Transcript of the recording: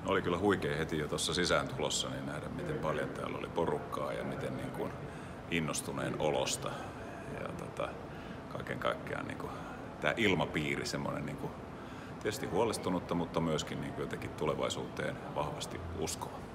Oli kyllä huikea heti jo tuossa sisääntulossa niin nähdä, miten paljon täällä oli porukkaa ja miten niin kuin innostuneen olosta. Ja kaiken kaikkiaan niin kuin, tämä ilmapiiri, semmoinen niin kuin, tietysti huolestunutta, mutta myöskin niin kuin jotenkin tulevaisuuteen vahvasti uskova.